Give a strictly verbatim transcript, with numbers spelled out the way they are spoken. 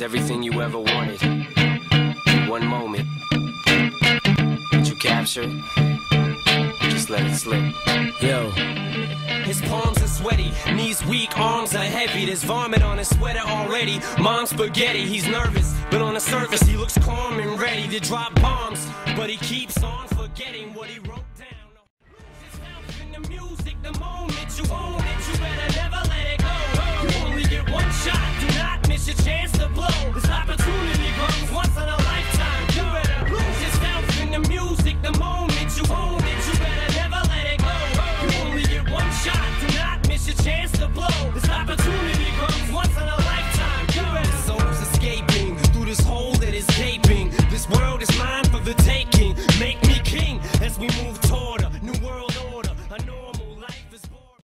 everything you ever wanted. One moment. Did you capture it? Just let it slip. Yo. His palms are sweaty, knees weak, arms are heavy. There's vomit on his sweater already. Mom's spaghetti, he's nervous, but on the surface he looks calm and ready to drop bombs. But he keeps on forgetting what he wrote down. Lose his health in the music, the moment you own it, you better